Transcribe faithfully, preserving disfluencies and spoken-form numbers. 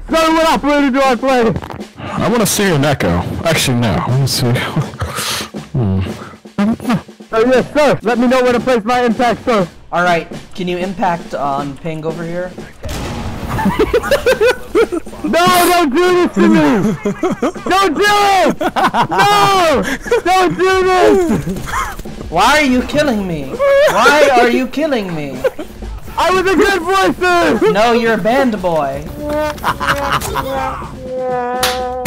Sir, what operator do I play? I want to see an echo. Actually, no. I want to see. hmm. Oh yes, sir. Let me know where to place my impact, sir. All right. Can you impact on ping over here? No, don't do this to me! Don't do it! No! Don't do this! Why are you killing me? Why are you killing me? I was a good boy, sir! No, you're a band boy.